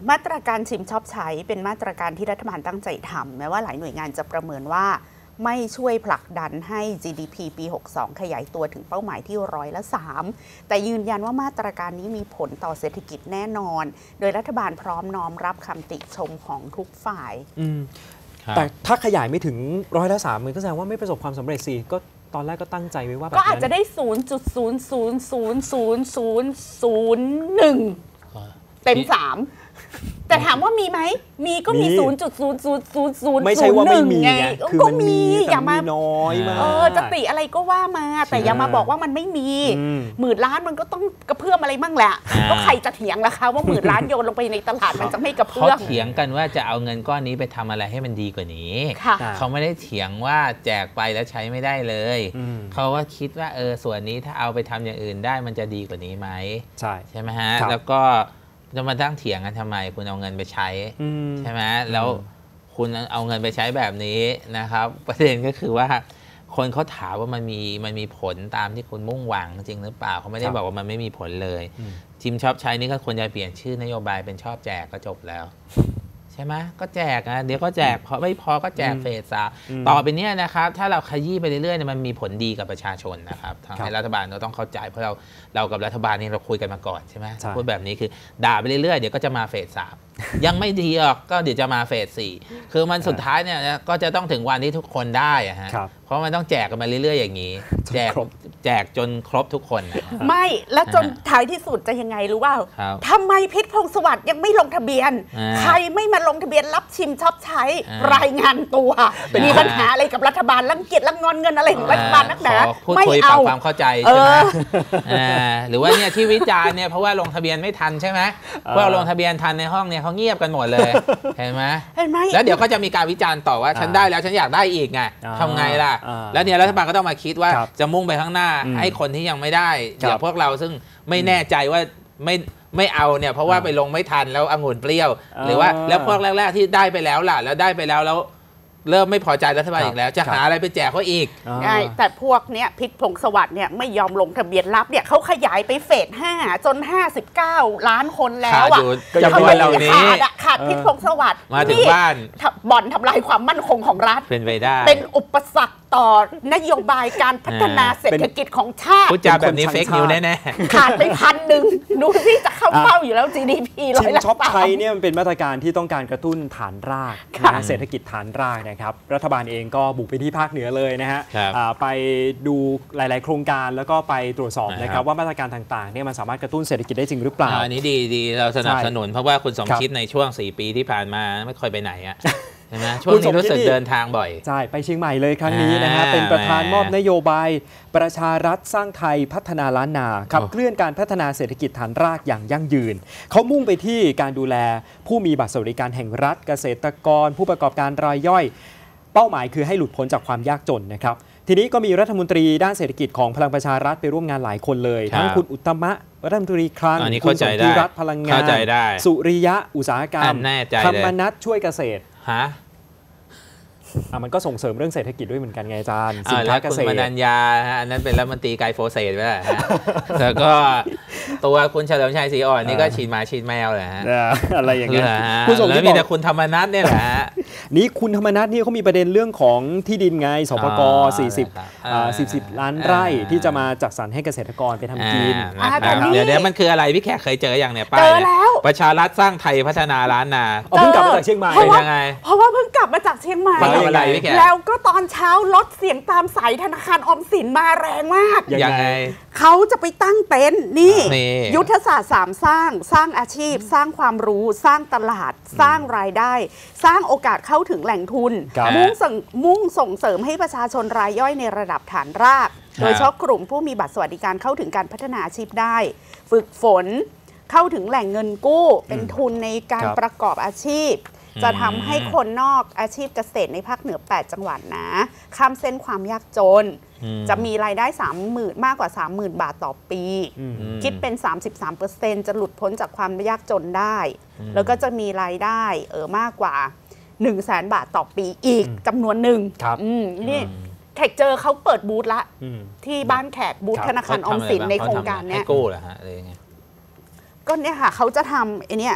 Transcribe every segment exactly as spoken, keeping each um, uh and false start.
มาตรการชิมชอบใช้เป็นมาตรการที่รัฐบาลตั้งใจทำแม้ว่าหลายหน่วยงานจะประเมินว่าไม่ช่วยผลักดันให้ จี ดี พี ปี หกสิบสอง ขยายตัวถึงเป้าหมายที่ร้อยละสามแต่ยืนยันว่ามาตรการนี้มีผลต่อเศรษฐกิจแน่นอนโดยรัฐบาลพร้อมน้อมรับคำติชมของทุกฝ่ายแต่ถ้าขยายไม่ถึงร้อยละสามมันก็แสดงว่าไม่ประสบความสำเร็จสิก็ตอนแรกก็ตั้งใจไว้ว่าแบบก็อาจจะได้ ศูนย์จุดศูนย์ศูนย์ศูนย์ศูนย์ศูนย์ศูนย์หนึ่ง เต็มสามแต่ถามว่ามีไหมมีก็มี ศูนย์จุดศูนย์ศูนย์ศูนย์ศูนย์ไม่ใช่ว่าไม่มีไงก็มีอย่ามาน้อยมากเออจะติอะไรก็ว่ามาแต่อย่ามาบอกว่ามันไม่มีหมื่นล้านมันก็ต้องกระเพื่อมอะไรบ้างแหละก็ใครจะเถียงล่ะคะว่าหมื่นล้านโยนลงไปในตลาดมันจะไม่กระเพื่อมเขาเถียงกันว่าจะเอาเงินก้อนนี้ไปทำอะไรให้มันดีกว่านี้เขาไม่ได้เถียงว่าแจกไปแล้วใช้ไม่ได้เลยเขาว่าคิดว่าเออส่วนนี้ถ้าเอาไปทำอย่างอื่นได้มันจะดีกว่านี้ไหมใช่ใช่ไหมฮะแล้วก็จะมาตั้งเถียงกันทำไมคุณเอาเงินไปใช้ใช่ไหมแล้วคุณเอาเงินไปใช้แบบนี้นะครับประเด็นก็คือว่าคนเขาถามว่ามันมีมันมีผลตามที่คุณมุ่งหวังจริงหรือเปล่าเขาไม่ได้บอกว่ามันไม่มีผลเลยจิมชอบใช้นี่ก็ควรจะเปลี่ยนชื่อนโยบายเป็นชอบแจกก็จบแล้วใช่ไหมก็แจกนะเดี๋ยวก็แจกพอไม่พอก็แจกเฟสสามต่อไปเนี้ยนะครับถ้าเราขยี้ไปเรื่อยๆเนี่ยมันมีผลดีกับประชาชนนะครับทางให้รัฐบาลเราต้องเข้าใจเพราะเราเรากับรัฐบาลนี่เราคุยกันมาก่อนใช่ไหมพูดแบบนี้คือด่าไปเรื่อยๆเดี๋ยวก็จะมาเฟสสามยังไม่ดีหรอกก็เดี๋ยวจะมาเฟสสี่คือมันสุดท้ายเนี่ยก็จะต้องถึงวันที่ทุกคนได้อะฮะเพราะมันต้องแจกกันมาเรื่อยๆอย่างนี้แจกแจกจนครบทุกคนไม่แล้วจนท้ายที่สุดจะยังไงรู้ว่าทำไมพิษพงษ์สวัสดิ์ยังไม่ลงทะเบียนใครไม่มาลงทะเบียนรับชิมชอบใช้รายงานตัวมีปัญหาอะไรกับรัฐบาลรังเกียจรังงอนเงินอะไรของรัฐบาลนักหนาไม่เอาความเข้าใจใช่ไหมหรือว่าเนี่ยที่วิจารณ์เนี่ยเพราะว่าลงทะเบียนไม่ทันใช่ไหมเพราะลงทะเบียนทันในห้องเนี่ยเขาเงียบกันหมดเลยเห็นไหมแล้วเดี๋ยวก็จะมีการวิจารณ์ต่อว่าฉันได้แล้วฉันอยากได้อีกไงทำไงล่ะแล้วเนี่ยรัฐบาลก็ต้องมาคิดว่าจะมุ่งไปข้างหน้าให้คนที่ยังไม่ได้อย่างพวกเราซึ่งไม่แน่ใจว่าไม่ไม่เอาเนี่ยเพราะว่าไปลงไม่ทันแล้วองุ่นเปรี้ยวหรือว่าแล้วพวกแรกๆที่ได้ไปแล้วล่ะแล้วได้ไปแล้วแล้วเริ่มไม่พอใจรัฐบาลอีกแล้วจะหาอะไรไปแจกเขาอีกใช่แต่พวกเนี้ยพิษพงษ์สวัสดิ์เนี่ยไม่ยอมลงทะเบียนรับเนี่ยเขาขยายไปเฟสห้าจนห้าสิบเก้าล้านคนแล้วอ่ะเขาไม่ได้ขาดขาดพิษพงษ์สวัสดิ์มาถึงบ้านบ่อนทำลายความมั่นคงของรัฐเป็นไปได้เป็นอุปสรรคต่อนโยบายการพัฒนาเศรษฐกิจของชาติพูดจาแบบนี้เฟกนิวแน่ๆขาดไปพันหนึ่งดูที่จะเข้าเป้าอยู่แล้ว จี ดี พี ร้อยละช็อปไทยเนี่ยมันเป็นมาตรการที่ต้องการกระตุ้นฐานรากเศรษฐกิจฐานรากนะครับรัฐบาลเองก็บุกไปที่ภาคเหนือเลยนะฮะไปดูหลายๆโครงการแล้วก็ไปตรวจสอบนะครับว่ามาตรการต่างๆเนี่ยมันสามารถกระตุ้นเศรษฐกิจได้จริงหรือเปล่าอันนี้ดีดีเราสนับสนุนเพราะว่าคุณสมคิดในช่วงสี่ปีที่ผ่านมาไม่ค่อยไปไหนอ่ะใช่ไหมช่วงนี้รู้สึกเดินทางบ่อยใช่ไปเชียงใหม่เลยครั้งนี้นะฮะเป็นประธานมอบนโยบายประชารัฐสร้างไทยพัฒนาล้านนาขับเคลื่อนการพัฒนาเศรษฐกิจฐานรากอย่างยั่งยืนเขามุ่งไปที่การดูแลผู้มีบัตรสวัสดิการแห่งรัฐเกษตรกรผู้ประกอบการรายย่อยเป้าหมายคือให้หลุดพ้นจากความยากจนนะครับทีนี้ก็มีรัฐมนตรีด้านเศรษฐกิจของพลังประชารัฐไปร่วมงานหลายคนเลยทั้งคุณอุตตมะรัฐมนตรีคลังคุณสนธิรัตน์พลังงานสุริยะอุตสาหกรรมธรรมนัสช่วยเกษตรฮะอ่ะมันก็ส่งเสริมเรื่องเศรษฐกิจด้วยเหมือนกันไงอาจารย์สินค้าเกษตรคุณมนัญญาอันนั้นเป็นรัฐมนตรีไกโฟเซตไปแล้วแล้วก็ตัวคุณเฉลิมชัยศรีอ่อนนี่ก็ฉีดหมาฉีดแมวแหละอะไรอย่างเงี้ยคุณส่งที่มีแต่คุณธรรมนัสเนี่ยแหละนี่คุณธรรมนัสนี่เขามีประเด็นเรื่องของที่ดินไงสปกสี่สิบสี่สิบล้านไร่ที่จะมาจัดสรรให้เกษตรกรไปทำกินเดี๋ยวเดี๋ยวมันคืออะไรพี่แขกเคยเจออย่างเนี่ยป้ายประชารัฐสร้างไทยพัฒนาล้านนาเพิ่งกลับมาจากเชียงใหม่เป็นยังไงเพราะว่าเพิ่งกลับมาจากเชียงใหม่แล้วก็ตอนเช้ารถเสียงตามสายธนาคารออมสินมาแรงมากยังไงเขาจะไปตั้งเต็นท์นี่ยุทธศาสตร์สามสร้างสร้างอาชีพสร้างความรู้สร้างตลาดสร้างรายได้สร้างโอกาสเข้าถึงแหล่งทุนมุ่งส่งมุ่งส่งเสริมให้ประชาชนรายย่อยในระดับฐานรากโดยเฉพาะกลุ่มผู้มีบัตรสวัสดิการเข้าถึงการพัฒนาอาชีพได้ฝึกฝนเข้าถึงแหล่งเงินกู้เป็นทุนในการประกอบอาชีพจะทำให้คนนอกอาชีพเกษตรในภาคเหนือแปดจังหวัดนะข้ามเส้นความยากจนจะมีรายได้สามหมื่นมากกว่า สามหมื่น บาทต่อปีคิดเป็น สามสิบสามเปอร์เซ็นต์ จะหลุดพ้นจากความยากจนได้แล้วก็จะมีรายได้เออมากกว่า หนึ่งแสน บาทต่อปีอีกจำนวนหนึ่งนี่แขกเจอเขาเปิดบูธละที่บ้านแขกบูธธนาคารออมสินในโครงการเนี้ยกู้เหรอฮะอะไรเงี้ยก็เนี่ยค่ะเขาจะทำไอเนี้ย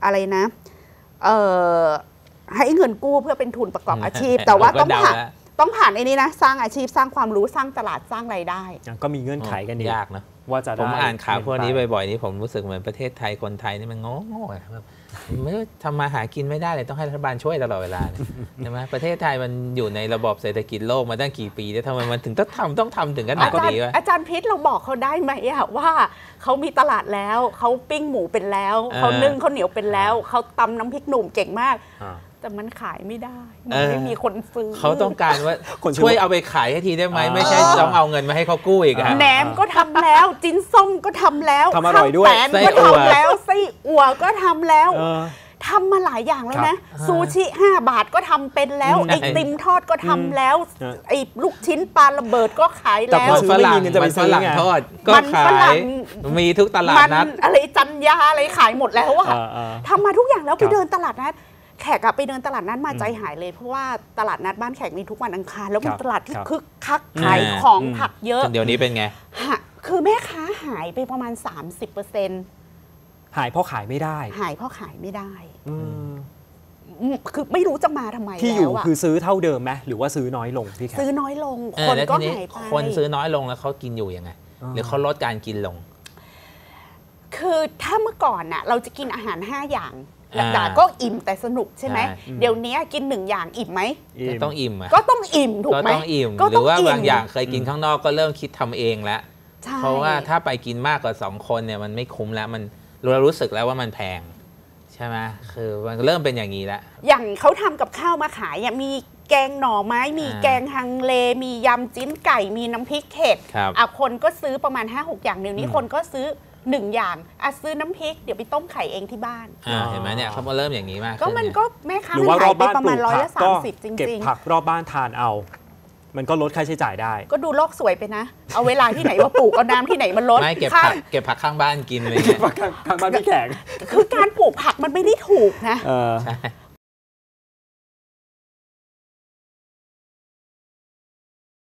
อะไรนะเอ่อให้เงินกู้เพื่อเป็นทุนประกอบอาชีพ แต่ว่าต้องผ่านต้องผ่านไอ้นี้นะสร้างอาชีพสร้างความรู้สร้างตลาดสร้างรายได้ก็มีเงื่อนไขกันยากนะว่าจะผมอ่านข่าวพวกนี้บ่อยๆนี่ผมรู้สึกเหมือนประเทศไทยคนไทยนี่มันโง่ๆครับไม่ทำมาหากินไม่ได้เลยต้องให้รัฐบาลช่วยตลอดเวลาใช่ไหมประเทศไทยมันอยู่ในระบบเศรษฐกิจโลกมาตั้งกี่ปีแล้วทำไมมันถึงต้องทำต้องทำถึงขนาดนี้วะอาจารย์พิษเราบอกเขาได้ไหมอะว่าเขามีตลาดแล้วเขาปิ้งหมูเป็นแล้วเขานึ่งข้าวเหนียวเป็นแล้วเขาตำน้ำพริกหนุ่มเก่งมากแต่มันขายไม่ได้มันไม่มีคนซื้อเขาต้องการว่าช่วยเอาไปขายให้ทีได้ไหมไม่ใช่ต้องเอาเงินมาให้เขากู้อีกแหนมก็ทำแล้วจิ้นส้มก็ทำแล้วทำอร่อยด้วยไส้ก็ทำแล้วไส้อั่วก็ทำแล้วทำมาหลายอย่างแล้วนะซูชิห้าบาทก็ทำเป็นแล้วไอติมทอดก็ทำแล้วไอลูกชิ้นปลาระเบิดก็ขายแล้วมันฝรั่งมันฝรั่งทอดก็ขายมีทุกตลาดนัดอะไรจันยาอะไรขายหมดแล้วอะทำมาทุกอย่างแล้วไปเดินตลาดนัดแขกไปเดินตลาดนัดมาใจหายเลยเพราะว่าตลาดนัดบ้านแขกมีทุกวันอังคารแล้วเป็นตลาดที่คึกคักขายของผักเยอะเดี๋ยวนี้เป็นไงคือแม่ค้าหายไปประมาณ สามสิบเปอร์เซ็นต์หายเพราะขายไม่ได้หายเพราะขายไม่ได้คือไม่รู้จะมาทำไมที่อยู่คือซื้อเท่าเดิมไหมหรือว่าซื้อน้อยลงพี่แขกซื้อน้อยลงคนก็หายไปคนซื้อน้อยลงแล้วเขากินอยู่ยังไงหรือเขาลดการกินลงคือถ้าเมื่อก่อนน่ะเราจะกินอาหารห้าอย่างหลักๆก็อิ่มแต่สนุกใช่ไหมเดี๋ยวนี้กินหนึ่งอย่างอิ่มไหมต้องอิ่มก็ต้องอิ่มถูกไหมก็ต้องอิ่มหรือว่าบางอย่างเคยกินข้างนอกก็เริ่มคิดทำเองแล้วเพราะว่าถ้าไปกินมากกว่าสองคนเนี่ยมันไม่คุ้มแล้วมันเรารู้สึกแล้วว่ามันแพงใช่ไหมคือมันเริ่มเป็นอย่างนี้แล้วอย่างเขาทำกับข้าวมาขายมีแกงหน่อไม้มีแกงฮังเลมียำจิ้นไก่มีน้ำพริกเผ็ดอ่ะคนก็ซื้อประมาณ ห้าหก อย่างเดี๋ยวนี้คนก็ซื้อหนึ่งอย่างอ่ะซื้อน้ำพริกเดี๋ยวไปต้มไข่เองที่บ้านเห็นไหมเนี่ยเขาเริ่มอย่างนี้มากก็มันก็แม่ค้ามันขายไปประมาณร้อยละสามสิบจริงๆเก็บผักรอบบ้านทานเอามันก็ลดค่าใช้จ่ายได้ก็ดูโลกสวยไปนะเอาเวลาที่ไหนมาปลูกเอาน้ำที่ไหนมาลดไม่เก็บผักเก็บผักข้างบ้านกินเลยเก็บผักข้างบ้านพี่แขกคือการปลูกผักมันไม่ได้ถูกนะ